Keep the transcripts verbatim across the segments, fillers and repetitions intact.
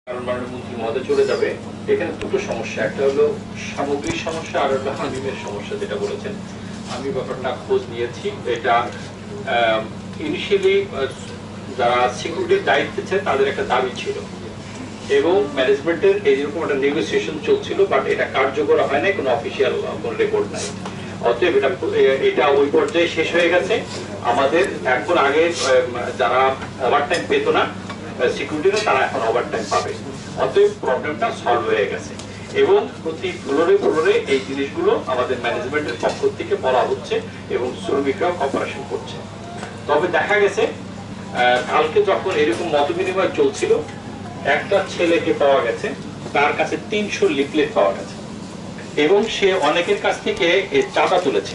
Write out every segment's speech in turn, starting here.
কারণ মাননীয় মন্ত্রী মহোদয় চলে যাবে, এখানে দুটো সমস্যা, একটা হলো সামগ্রিক সমস্যা আর একটা হানিমের সমস্যা যেটা বলেছেন। আমি ব্যাপারটা খোঁজ নিয়েছি। এটা ইনিশিয়ালি যারা সিকিউরিটির দায়িত্বে ছিল তাদের একটা দাবি ছিল এবং ম্যানেজমেন্টের এইরকম একটা নেগোসিয়েশন চলছিল, বাট এটা কার্যকর হয় নাই, কোনো অফিসিয়াল কোনো রেকর্ড নাই। অতএব এটা এটা ওই পর্যায়ে শেষ হয়ে গেছে। আমাদের এখন আগে যারা ওভার টাইম পেত না সিকিউরিটিরা, তারা এখন ওভার টাইম পাবে। অতএব প্রবলেমটা সলভ হয়ে গেছে এবং প্রতি ফ্লোরে ফ্লোরে এই জিনিসগুলো আমাদের ম্যানেজমেন্টের পক্ষ থেকে বলা হচ্ছে এবং শ্রমিকরাও কপারেশন করছে। তবে দেখা গেছে কালকে যখন এরকম মত বিনিময় চলছিল, একটা ছেলেকে পাওয়া গেছে, তার কাছে তিনশো লিফলেট পাওয়া গেছে এবং সে অনেকের কাছ থেকে এই চাঁদা তুলেছে।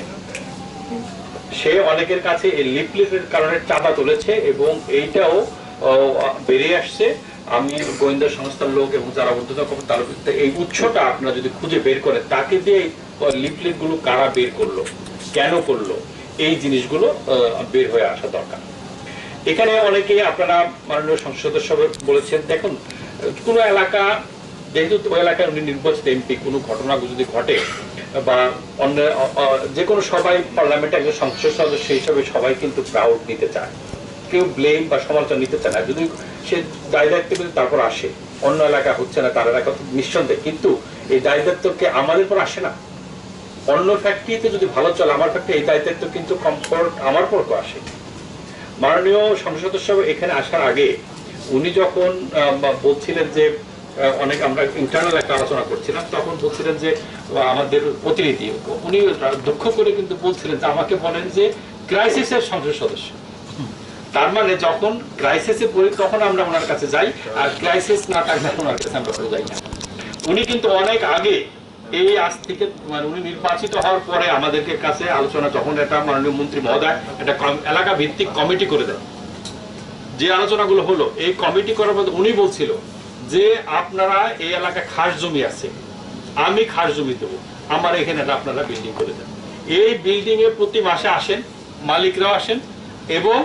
সে অনেকের কাছে এই লিফলেটের কারণে চাঁদা তুলেছে এবং এইটাও বেরিয়ে আসছে। আমি গোয়েন্দা সংস্থার লোক এবং যারা ঊর্ধ্বতন কর্মকর্তা, এই উৎসটা আপনারা যদি খুঁজে বের করেন, তাকে দিয়ে লিফলেট গুলো কারা বের করলো, কেন করলো, এই জিনিসগুলো বের হয়ে আসা দরকার। এখানে অনেকে আপনারা মাননীয় সংসদ সদস্য বলেছেন, দেখুন কোনো এলাকা, যেহেতু ওই এলাকায় উনি নির্বাচিত এমপি, কোনো ঘটনা যদি ঘটে বা অন্য যে কোনো, সবাই পার্লামেন্টে একজন সংসদ সদস্য হিসাবে সবাই কিন্তু প্রাউড নিতে চায়, কেউ ব্লেম বা সমালোচনা নিতে চায় না। যদি সে দায় দায়িত্ব কিন্তু তারপর আসে, অন্য এলাকা হচ্ছে না, তার এলাকা নিঃসন্দেহে, কিন্তু এই দায় দায়িত্বকে আমাদের পর আসে না। অন্য ফ্যাক্টরিতে যদি ভালো চলে, আমার ফ্যাক্টরি, এই দায় দায়িত্ব কিন্তু কমফোর্ট আমার পর আসে। মাননীয় সংসদ সদস্য এখানে আসার আগে উনি যখন বলছিলেন যে অনেক, আমরা ইন্টারনাল একটা আলোচনা করছিলাম, তখন বলছিলেন যে আমাদের প্রতিনিধি, উনি দুঃখ করে কিন্তু বলছিলেন যে আমাকে বলেন যে ক্রাইসিসের সংসদ সদস্য। তার মানে যখন ক্রাইসিসে পড়ি তখন আমরা ওনার কাছে যাই, আর ক্রাইসিস না থাকলে ওনার কাছে আমরা যাই না। উনি কিন্তু অনেক আগে, এই আজ থেকে মানে উনি নির্বাচিত হওয়ার পরে আমাদেরকে কাছে আলোচনা, যখন একটা মাননীয় মন্ত্রী মহোদয় একটা এলাকা ভিত্তিক কমিটি করে দেন, যে আলোচনাগুলো হলো, এই কমিটি করার পর উনি বলছিল যে আপনারা এই এলাকায় খাস জমি আছে, আমি খাস জমি দেবো, আমার এখানে আপনারা বিল্ডিং করে দেন। এই বিল্ডিং এ প্রতি মাসে আসেন, মালিকরাও আসেন এবং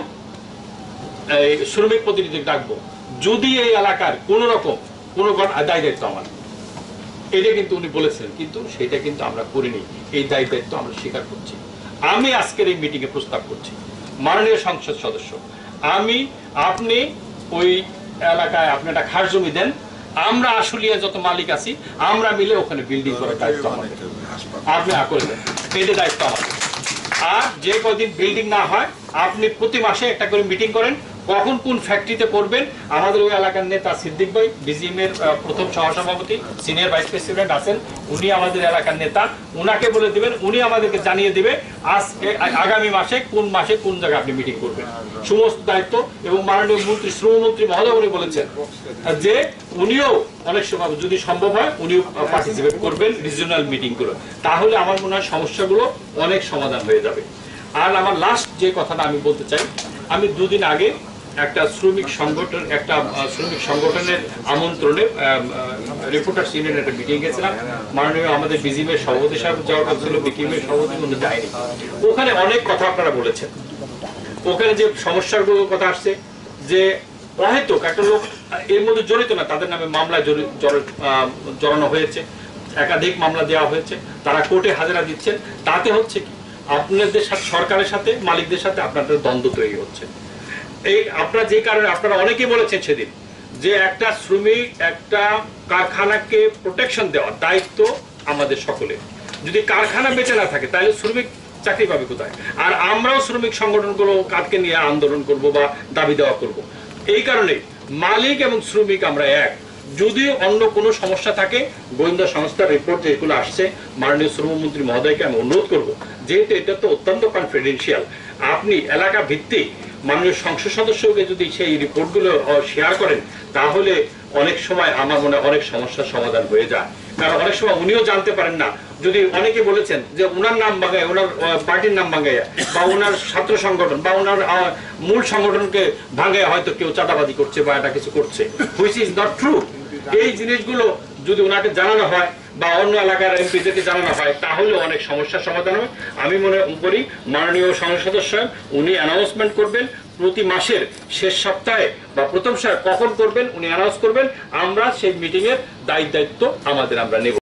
শ্রমিক প্রতিনিধি ডাকবো, যদি এই এলাকার কোন রকম কোন দায় দায়িত্ব আমার, এটা কিন্তু উনি বলেছেন, কিন্তু সেটা কিন্তু আমরা করিনি। এই দায় দায়িত্ব আমরা স্বীকার করছি। আমি আজকের এই মিটিং এ প্রস্তাব করছি, মাননীয় সংসদ সদস্য, আমি আপনি ওই এলাকায় আপনি একটা খাস জমি দেন, আমরা আশুলিয়া যত মালিক আছি আমরা মিলে ওখানে বিল্ডিং করার দায়িত্ব আমাদের, আপনি করে দেন, এটা দায়িত্ব আমাদের। আর যে কদিন বিল্ডিং না হয়, আপনি প্রতি মাসে একটা করে মিটিং করেন, কখন কোন ফ্যাক্টরিতে করবেন। আমাদের ওই এলাকার নেতা সিদ্দিক ভাই, বিজিএম এর প্রথম সহসভাপতি, সিনিয়র ভাইস প্রেসিডেন্ট আছেন, উনি আমাদের এলাকার নেতা, উনাকে বলে দিবেন, উনি আমাদেরকে জানিয়ে দিবে আজকে আগামী মাসে কোন মাসে কোন জায়গায় আপনি মিটিং করবেন, সমস্ত দায়িত্ব। এবং মাননীয় মন্ত্রী, শ্রমমন্ত্রী মহোদয় উনি বলেছেন যে উনিও অনেক সময় যদি সম্ভব হয় উনিও পার্টিসিপেট করবেন রিজিওনাল মিটিং গুলো, তাহলে আমার মনে হয় সমস্যাগুলো অনেক সমাধান হয়ে যাবে। আর আমার লাস্ট যে কথাটা আমি বলতে চাই, আমি দুদিন আগে একটা শ্রমিক সংগঠন একটা শ্রমিক সংগঠনের আমন্ত্রণে রিপোর্টার্স ইউনিয়নের একটা মিটিং গেছিলাম। মাননীয় আমাদের বিজিএম এর সভাপতি সাহেব যাওয়ার কথা ছিল, বিজিএম এর সভাপতি উনি যায়নি। ওখানে অনেক কথা আপনারা বলেছেন, ওখানে যে সমস্যাগুলোর কথা আসছে, যে হয়তো একটা লোক এর মধ্যে জড়িত না, তাদের নামে মামলায় জড়ানো হয়েছে, একাধিক মামলা দেওয়া হয়েছে, তারা কোর্টে হাজিরা দিচ্ছেন, তাতে হচ্ছে কি আপনাদের সাথে, সরকারের সাথে, মালিকদের সাথে আপনাদের দ্বন্দ্ব তৈরি হচ্ছে। এই আপনারা যে কারণে, আপনারা অনেকেই বলেছেন সেদিন যে একটা শ্রমিক, একটা কারখানাকে প্রোটেকশন দেওয়ার দায়িত্ব আমাদের সকলের। যদি কারখানা বেঁচে না থাকে তাহলে শ্রমিক চাকরি পাবে কোথায়? আর আমরাও শ্রমিক সংগঠনগুলো কাজকে নিয়ে আন্দোলন করব বা দাবি দেওয়া করব। এই কারণে মালিক এবং শ্রমিক আমরা এক। যদি অন্য কোনো সমস্যা থাকে, গোয়েন্দা সংস্থার রিপোর্ট যেগুলো আসছে, মাননীয় শ্রমমন্ত্রী মহোদয়কে আমি অনুরোধ করব, যেহেতু এটা তো অত্যন্ত কনফিডেন্সিয়াল, আপনি এলাকা ভিত্তিক মাননীয় সংসদ সদস্যকে যদি সেই রিপোর্টগুলো শেয়ার করেন, তাহলে অনেক সময় আমার মনে হয় অনেক সমস্যার সমাধান হয়ে যায়। কারণ অনেক সময় উনিও জানতে পারেন না, যদি অনেকে বলেছেন যে ওনার নাম ভাঙায়, ওনার পার্টির নাম ভাঙায়, বা ওনার ছাত্র সংগঠন বা ওনার মূল সংগঠনকে ভাঙায় হয়তো কেউ চাঁদাবাজি করছে বা এটা কিছু করছে, হুইচ ইজ নট ট্রু। এই জিনিসগুলো যদি ওনাকে জানানো হয় বা অন্য এলাকার এমপিদেরকে জানানো হয়, তাহলে অনেক সমস্যার সমাধান হবে। আমি মনে করি মাননীয় সংসদ সদস্য উনি অ্যানাউন্সমেন্ট করবেন, প্রতি মাসের শেষ সপ্তাহে বা প্রথম সপ্তাহে কখন করবেন উনি অ্যানাউন্স করবেন, আমরা সেই মিটিং এর দায়িত্ব আমাদের আমরা নেব।